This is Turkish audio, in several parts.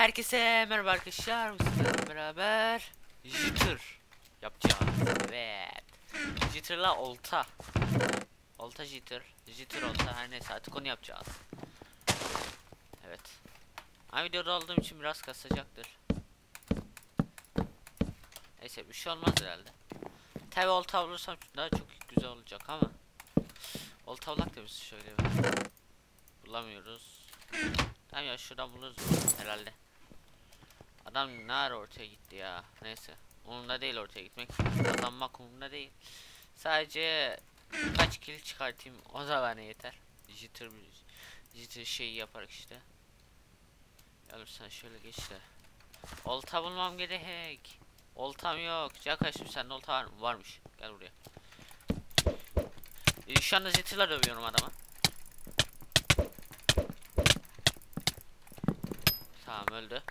Herkese merhaba arkadaşlar. Bu sizlerle beraber jitter yapacağız. Evet. Jitter'la olta. Olta jitter. Jitter olta, her neyse artık onu yapacağız. Evet. Ama videoda olduğum için biraz kasacaktır. Neyse bir şey olmaz herhalde. Tabi olta bulursam daha çok güzel olacak ama. Olta bulak da biz şöyle bir bulamıyoruz. Tamam ya, şuradan buluruz herhalde. Adam ne ara ortaya gitti ya. Neyse. Umurumda değil ortaya gitmek. Kazanmak umurumda değil. Sadece kaç kill çıkartayım o da bana yeter. Jitter şeyi yaparak işte. Yalnız sen şöyle geç de. Olta bulmam gerek. Oltam yok. Arkadaşım sende olta var mı? Varmış. Gel buraya. Şu anda Jitter'la dövüyorum adama. Tamam, öldü.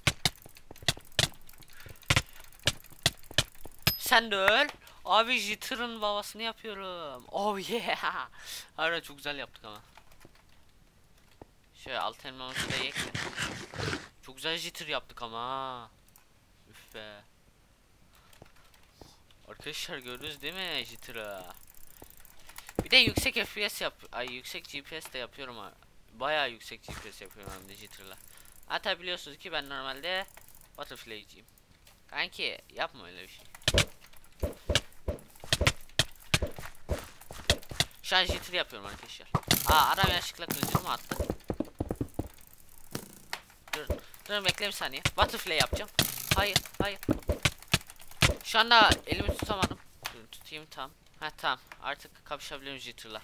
Sen de öl. Abi Jitter'ın babasını yapıyorum. Oh yeah. Harbiden çok güzel yaptık ama. Şöyle alt elmamızı da yek. Çok güzel Jitter yaptık ama. Üf be. Arkadaşlar gördünüz değil mi Jitter'ı? Bir de yüksek FPS yüksek GPS de yapıyorum ha. Bayağı yüksek GPS yapıyorum hem de Jitter'la. Hatta biliyorsunuz ki ben normalde Butterfly'ciyim. Kanki yapma öyle bir şey. Şu an Jitter yapıyorum arkadaşlar. Adam yanlışlıkla kılıcımı attı. Dur bekle bir saniye. Butterfly yapacağım. Hayır. Şu anda elimi tutamadım. Dur tutayım tam. Tamam. Artık kapışabilirim Jitter'la.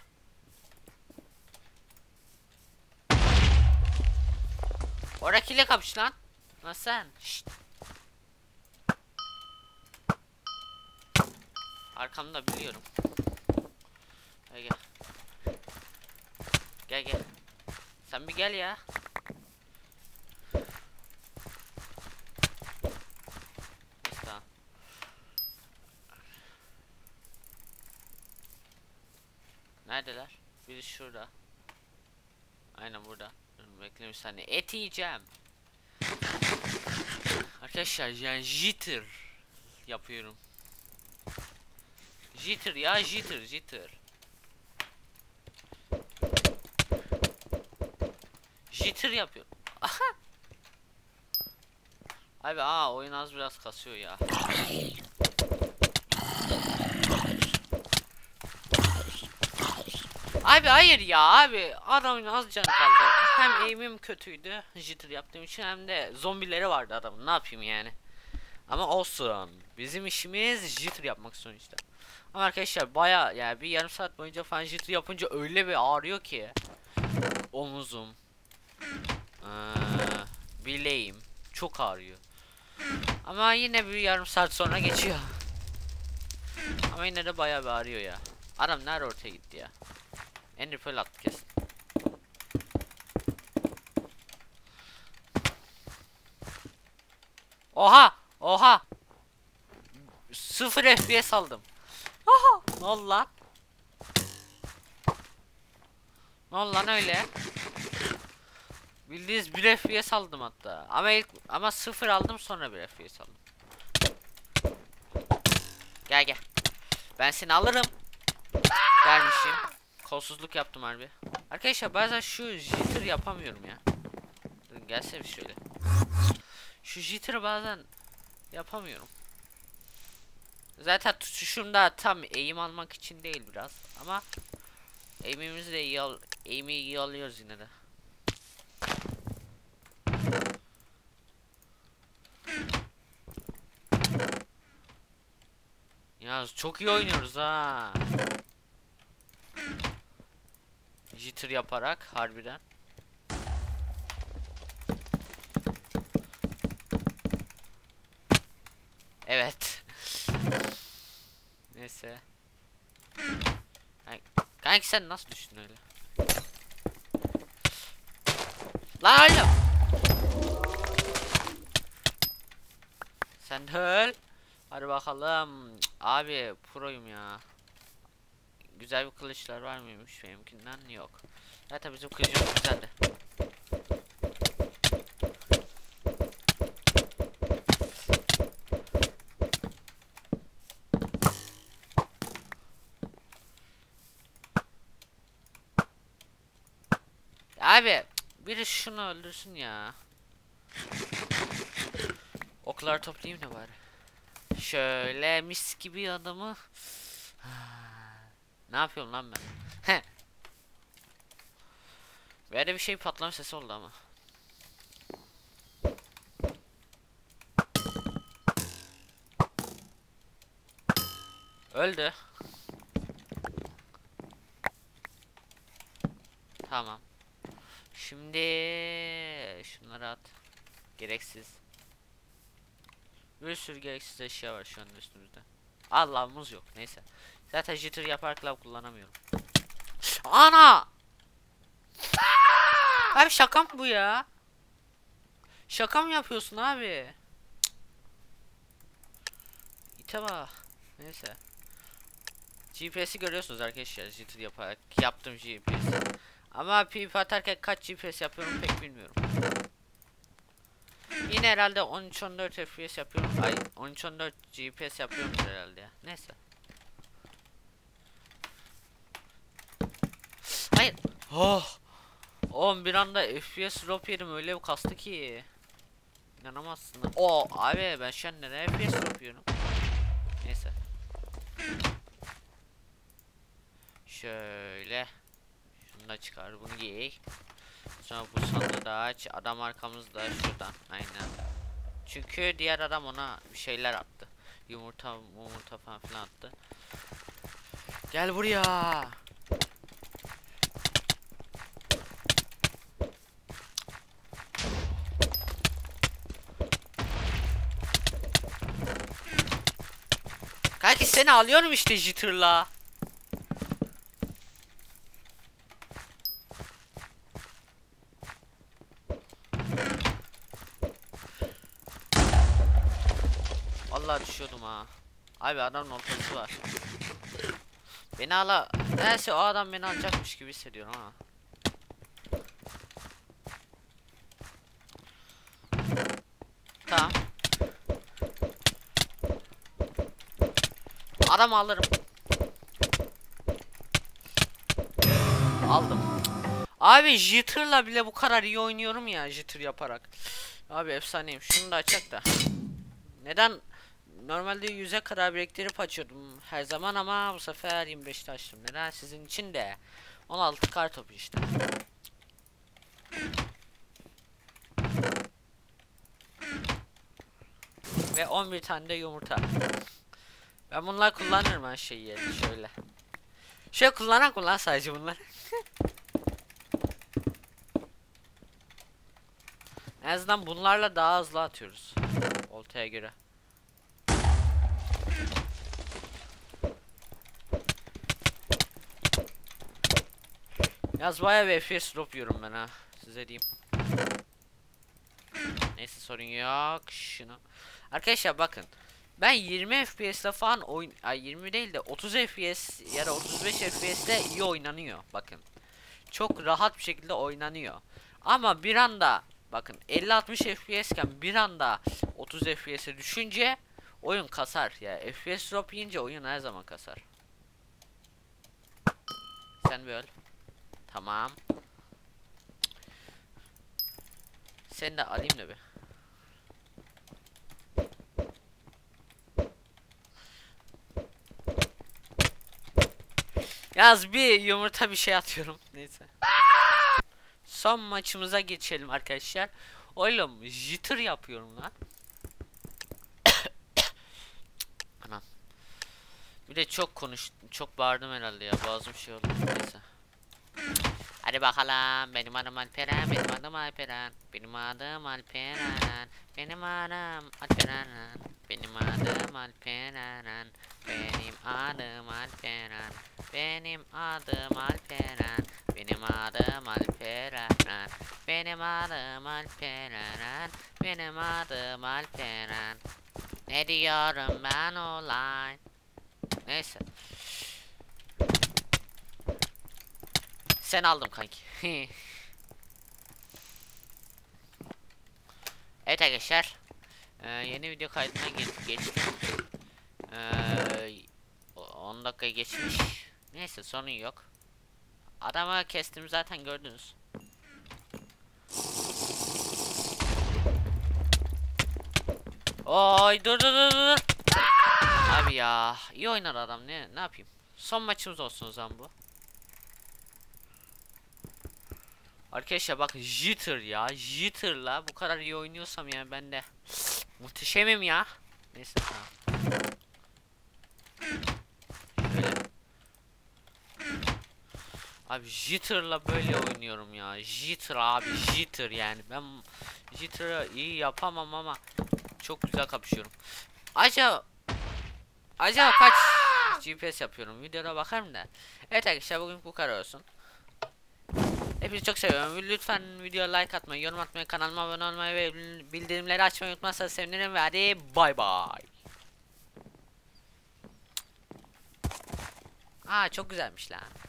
Orakiyle kapış lan. Nasıl sen? Şşt. Arkamda biliyorum. Gel. Sen bir gel ya. Tamam. Neredeler? Biri şurada. Aynen burada. Bekle bir saniye. Et yiyeceğim. Arkadaşlar yani jitter yapıyorum. Jitter ya, jitter. Jitter yapıyorum. Abi oyun az biraz kasıyor ya. Abi hayır ya abi. Adamın az canı kaldı. Hem aim'im kötüydü jitter yaptığım için, hem de zombileri vardı adamın. Ne yapayım yani. Ama olsun. Bizim işimiz jitter yapmak sonuçta. Ama arkadaşlar baya yani bir yarım saat boyunca falan jitter yapınca öyle bir ağrıyor ki. Omuzum. Bileğim. Çok ağrıyor. Ama yine bir yarım saat sonra geçiyor. Ama yine de bayağı bir ağrıyor ya. Adam nerede ortaya gitti ya. Ender Pearl attı kesin. Oha. 0 FPS aldım. Ne oldu lan? Ne oldu lan öyle? Bildiğiniz 1 FPS aldım hatta. Ama 0 aldım, sonra 1 FPS aldım. Gel. Ben seni alırım. Dermişim. Kolsuzluk yaptım harbi. Arkadaşlar bazen şu jitter yapamıyorum ya. Durun gelsene şöyle. Şu jitter'ı bazen yapamıyorum. Zaten tutuşumda tam eğim almak için değil biraz ama eğimimizi de eğimi iyi alıyoruz yine de. Ya çok iyi oynuyoruz ha. Jitter yaparak harbiden. Evet. Neyse. Kanki sen nasıl düştün öyle? Lan oğlum. Sen de öl. Hadi bakalım. Abi proyum ya. Güzel bir kılıçlar var mıymış benimkinden? Yok. Zaten bizim kılıcımız güzeldi. Abi biri şunu öldürsün ya. Oklar toplayayım da bari. Şöyle mis gibi adamı. Ne yapıyorum lan ben? He. Böyle bir şey patlama sesi oldu ama. Öldü. Tamam. Şimdi şunları at. Gereksiz. Bir sürü gereksiz eşya var şu anda üstümüzde. Allah'ımız yok. Neyse. Zaten jitter yapar klav kullanamıyorum. Ana! Abi şaka mı bu ya? Şaka mı yapıyorsun abi? İte bak. Neyse. GPS'i görüyorsunuz arkadaşlar. Jitter yaparak yaptım GPS. Ama PvP atarken kaç GPS yapıyorum pek bilmiyorum. Yine herhalde 13-14 FPS yapıyorum. Ay 13-14 GPS yapıyorum herhalde ya. Neyse. Hayır. Oh. Oğlum bir anda FPS drop yedim, öyle bir kastı ki. İnanamazsın. O abi ben şu an nereye FPS drop yiyorum. Neyse. Şöyle. Şunu da çıkar, bunu giy. Sonra bu sandığı da aç. Adam arkamızda şuradan. Aynen. Çünkü diğer adam ona bir şeyler attı. Yumurta falan filan attı. Gel buraya. Kanki seni alıyorum işte jitter'la. Vallahi düşüyordum ha. Abi adamın oltası var. Beni ala. Neyse o adam beni alacakmış gibi hissediyorum ha. Tamam. Adam alırım. Aldım. Abi jitter'la bile bu kadar iyi oynuyorum ya, jitter yaparak. Abi efsaneyim. Şunu da açak da. Neden? Normalde 100'e kadar biriktirip açıyordum her zaman ama bu sefer 25'te açtım. Neden? Sizin için de 16 kart topu işte. Ve 11 tane de yumurta. Ben bunlar kullanırım her şeyi yerine şöyle. Şöyle kullan sadece bunlar. En azından bunlarla daha hızlı atıyoruz. Oltaya göre. Yaz bayağı bir FPS drop yiyorum ben ha. Size diyeyim. Neyse sorun yok. Şunu. Arkadaşlar bakın. Ben 20 FPS'le falan oyun... Ay 20 değil de 30 FPS ya da 35 FPS'le iyi oynanıyor. Bakın. Çok rahat bir şekilde oynanıyor. Ama bir anda bakın 50-60 FPS iken bir anda 30 FPS'e düşünce oyun kasar. Ya FPS drop yiyince oyun her zaman kasar. Sen böyle. Tamam. Seni de alayım da bir. Yaz bir yumurta bir şey atıyorum. Neyse. Son maçımıza geçelim arkadaşlar. Oğlum jitter yapıyorum lan. Anam. Bir de çok bağırdım herhalde ya. Boğazım şey oldu. Neyse. Hadi bakalım. Benim adım Alperen. Benim adım Alperen. Benim adım Alperen. Benim adım Alperen. Benim adım Alperen. Benim adım Alperen. Benim adım Alperen. Benim adım Alperen. Benim adım Alperen. Benim adım Alperen. Ne diyorum ben olay? Neyse. Sen aldım kanki. Evet arkadaşlar. Yeni video kaydına geçtim. 10 dakika geçmiş. Neyse sorun yok. Adamı kestim zaten gördünüz. Oy dur. Abi ya iyi oynar adam, ne yapayım. Son maçımız olsun o zaman bu. Arkadaşlar bak jitter ya, jitter'la bu kadar iyi oynuyorsam yani ben de muhteşemim ya. Neyse tamam. Şöyle. Abi jitter'la böyle oynuyorum ya. Jitter abi, jitter yani. Ben jitter'ı iyi yapamam ama çok güzel kapışıyorum. Acaba kaç GPS yapıyorum? Videoda bakarım da. Evet arkadaşlar bugün bu kadar olsun. Hepinizi çok seviyorum. Lütfen videoya like atmayı, yorum atmayı, kanalıma abone olmayı ve bildirimleri açmayı unutmazsanız sevinirim ve hadi bay bay. Aa çok güzelmiş lan.